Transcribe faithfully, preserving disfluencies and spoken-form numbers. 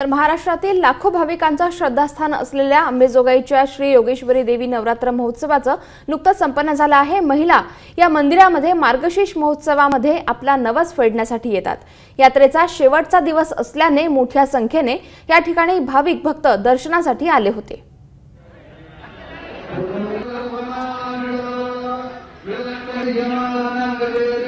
तर महाराष्ट्रातील लाखो भाविकांचा श्रद्धास्थान असलेल्या अंबेजोगाईच्या श्री योगेश्वरी देवी नवरात्र महोत्सवाचं नुकताच संपन्न झालं आहे। महिला या मंदिरामध्ये मार्गशीर्ष महोत्सवामध्ये आपला नवस फेडण्यासाठी येतात। यात्रेचा शेवटचा दिवस असल्याने मोठ्या संख्येने या ठिकाणी भाविक भक्त दर्शनासाठी आले होते। Yeah.